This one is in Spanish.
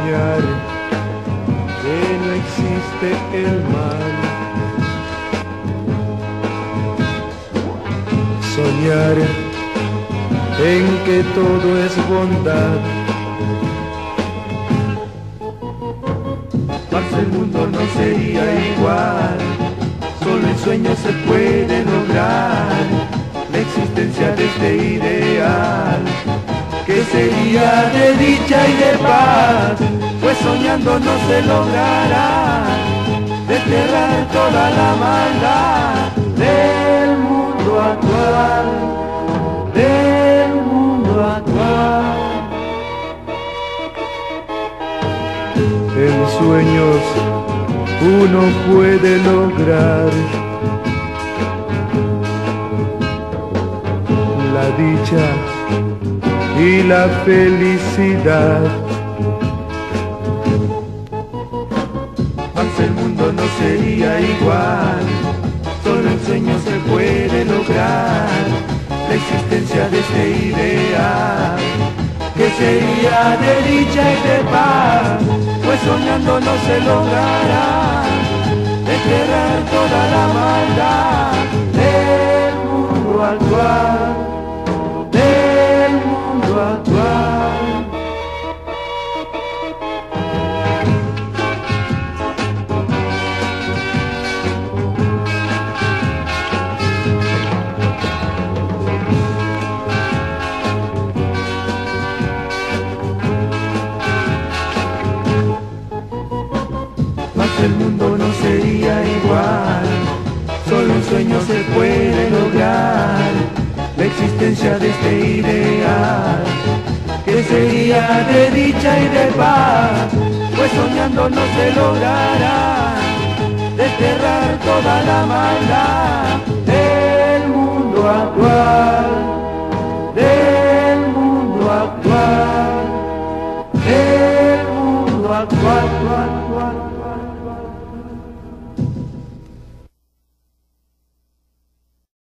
soñar que no existe el mal, soñar en que todo es bondad. Más el mundo no sería igual, solo el sueño se puede lograr, la existencia de este ideal, que sería de dicha y de paz, pues soñando no se logrará desterrar toda la maldad del mundo actual, del mundo actual. En sueños uno puede lograr la dicha y la felicidad. Más el mundo no sería igual, solo el sueño se puede lograr, la existencia de este ideal, que sería de dicha y de paz, pues soñando no se logrará desterrar toda la maldad del mundo actual, del mundo actual. El mundo no sería igual, solo un sueño se puede lograr, la existencia de este ideal, que sería de dicha y de paz, pues soñando no se logrará desterrar toda la maldad del mundo actual, del mundo actual, del mundo actual, actual, actual.